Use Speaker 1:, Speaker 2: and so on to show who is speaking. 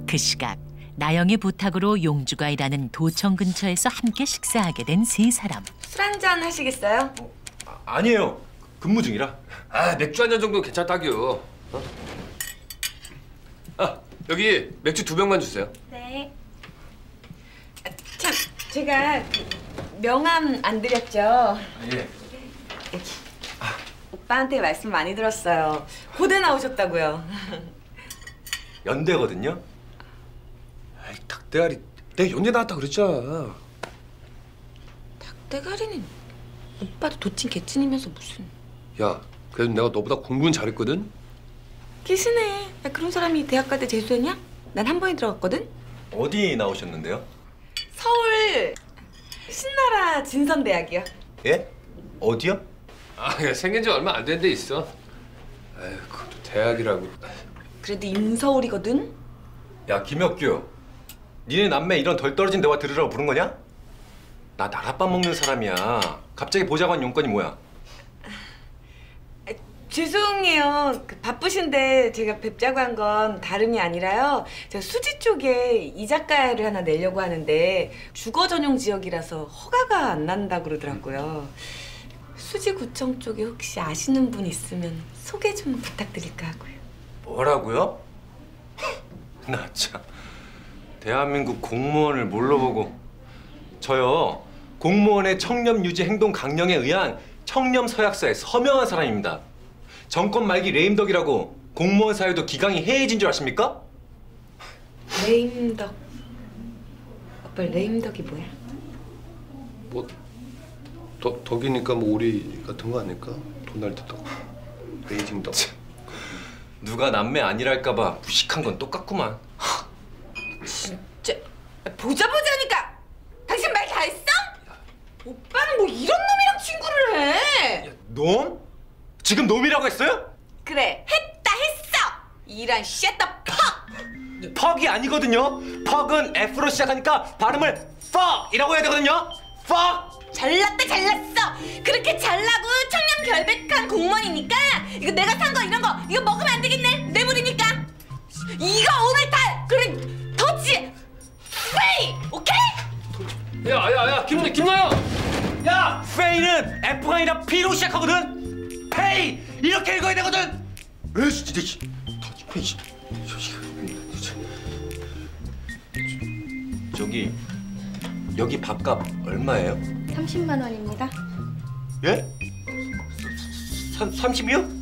Speaker 1: 그 시각 나영의 부탁으로 용주가 일하는 도청 근처에서 함께 식사하게 된 세 사람.
Speaker 2: 술 한잔 하시겠어요?
Speaker 3: 아니에요. 근무 중이라.
Speaker 4: 아, 맥주 한 잔 정도 괜찮다규. 여기 맥주 2병만 주세요.
Speaker 2: 네. 참, 제가 명함 안 드렸죠?
Speaker 3: 예.
Speaker 2: 오빠한테 말씀 많이 들었어요. 고대 나오셨다고요.
Speaker 3: 연대거든요.
Speaker 4: 아이, 닭대가리. 내가 연대 나왔다 그랬잖아.
Speaker 2: 닭대가리는 오빠도 도친 개친이면서 무슨...
Speaker 4: 야, 그래도 내가 너보다 공부는 잘했거든?
Speaker 2: 기시네. 야, 그런 사람이 대학 갈 때 재수했냐? 난 한 번에 들어갔거든?
Speaker 3: 어디 나오셨는데요?
Speaker 2: 서울 신나라 진선대학이요.
Speaker 3: 예? 어디요?
Speaker 4: 아, 야, 생긴 지 얼마 안 된 데 있어. 아유, 그것도 대학이라고.
Speaker 2: 그래도 인서울이거든?
Speaker 3: 야, 김혁규. 니네 남매 이런 덜 떨어진 대화 들으라고 부른 거냐? 나 나랏밥 먹는 사람이야. 갑자기 보좌관 용건이 뭐야?
Speaker 2: 죄송해요. 바쁘신데 제가 뵙자고 한 건 다름이 아니라요. 제가 수지 쪽에 이자카야를 하나 내려고 하는데 주거 전용 지역이라서 허가가 안 난다고 그러더라고요. 수지구청 쪽에 혹시 아시는 분 있으면 소개 좀 부탁드릴까 하고요.
Speaker 3: 뭐라고요? 나 참. 대한민국 공무원을 뭘로 보고. 저요. 공무원의 청렴 유지 행동 강령에 의한 청렴 서약서에 서명한 사람입니다. 정권 말기 레임덕이라고 공무원 사회도 기강이 해해진 줄 아십니까?
Speaker 2: 레임덕. 오빠 레임덕이 뭐야?
Speaker 4: 뭐 덕이니까 뭐 오리 같은 거 아닐까? 도날드 덕. 베이징 덕.
Speaker 3: 누가 남매 아니랄까 봐 무식한 건 똑같구만.
Speaker 2: 진짜 보자니까 당신 말 다 했어? 오빠는 뭐 이런 놈이랑 친구를 해?
Speaker 3: 야, 놈? 지금 놈이라고 했어요?
Speaker 2: 그래, 했어! 이란 쉣더 퍽!
Speaker 3: 퍽이 아니거든요. 퍽은 F로 시작하니까 발음을 fuck이라고 해야 되거든요. fuck!
Speaker 2: 잘났다 잘났어! 그렇게 잘나고 청렴 결백한 공무원이니까 이거 내가 산 거 이런 거 이거 먹으면 안 되겠네. 뇌물이니까 이거 오늘 다 그래 더치 페이! 오케이?
Speaker 4: 야, 김나영!
Speaker 3: 야! 페이는 F가 아니라 P로 시작하거든. 페이! 이렇게 읽어야 되거든. 에이씨 진짜. 페이. 저기 여기 밥값 얼마예요?
Speaker 5: 30만 원입니다.
Speaker 3: 예? 30이요?